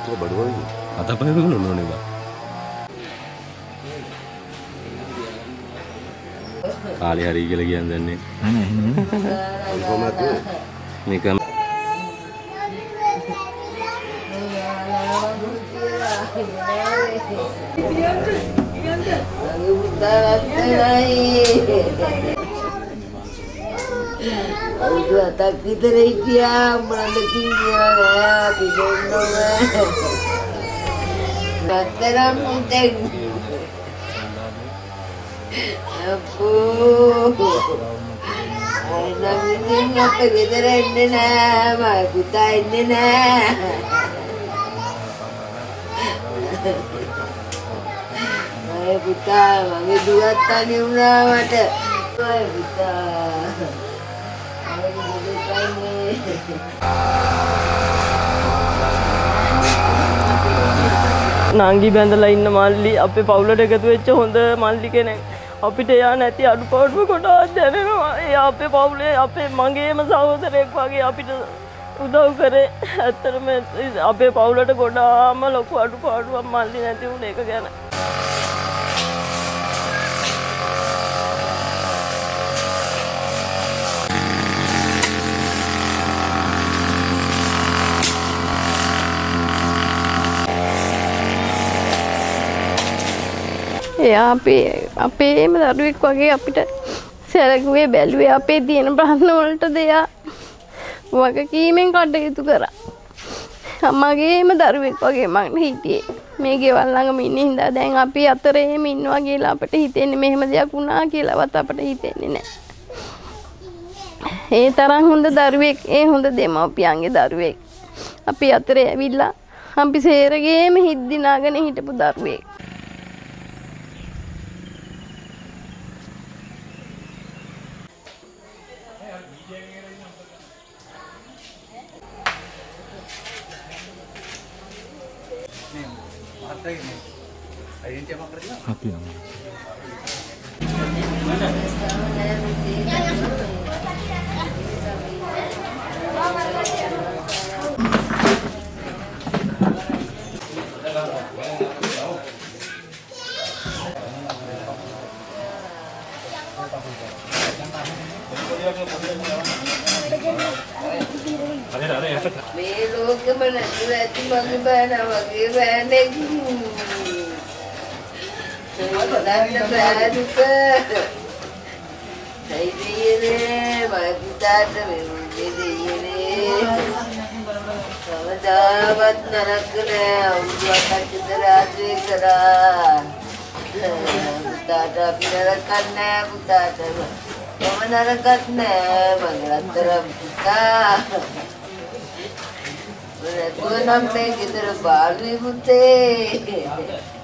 itu baru lagi. Atau apa yang belum nih, Pak? Hari-hari lagi yang ini. Informasi. Ini kan. Udah tak kita dia melandekin dia pidondong Mataram teng Apu Namanya ngapa kita rende nama kita ini nah Ay puta mangi dua tani una mata Ay puta නාංගි බැඳලා ඉන්න මල්ලි අපේ පවුලට එකතු වෙච්ච හොඳ මල්ලි කෙනෙක් අපිට එයා නැති අඩුපාඩු කොටස් දැනෙනවා එයා අපේ පවුලේ අපේ මගේම සහෝදරයෙක් වගේ අපිට උදව් කරේ ඇත්තටම අපේ පවුලට ගොඩාම ලොකු අඩුපාඩුවක් මල්ලි නැති වුණ එක ගැන එයා අපේම දරුවෙක් වගේ අපිට සැලකුවේ බැලුවේ අපේ තියෙන ප්‍රශ්න වලට දෙයා වගකීමෙන් කටයුතු කරා. අම්මගේම දරුවෙක් වගේ මම හිටියේ. මේ ගෙවල් ළඟම ඉන්න හින්දා දැන් අපි අතරේම ඉන්නවා කියලා අපිට හිතෙන්නේ මෙහෙම දෙයක් වුණා කියලාවත් අපිට හිතෙන්නේ නැහැ. ඒ තරම් හොඳ දරුවෙක්, ඒ හොඳ දෙමව්පියන්ගේ දරුවෙක්. අපි අතරේ ඇවිල්ලා අපි සේරගේම හිත් දිනාගෙන හිටපු දරුවෙක්. Hati nama. මේ ලෝකෙම නැතුව ඇති මගේ බෑනා වගේ බෑනෙක් දන්න බෑනුක දෙයියනේ මගේ පුතාට මෙවුනේ දෙයියනේ කවදාවත් නරක නෑ අවුරුද්දක් විතර ආශ්‍රය කරා පුතාට අපි නරක නෑ පුතාට මම නරකත් නෑ මගේ අතරම් පුතා Tôi năm nay kita baru ibu teh.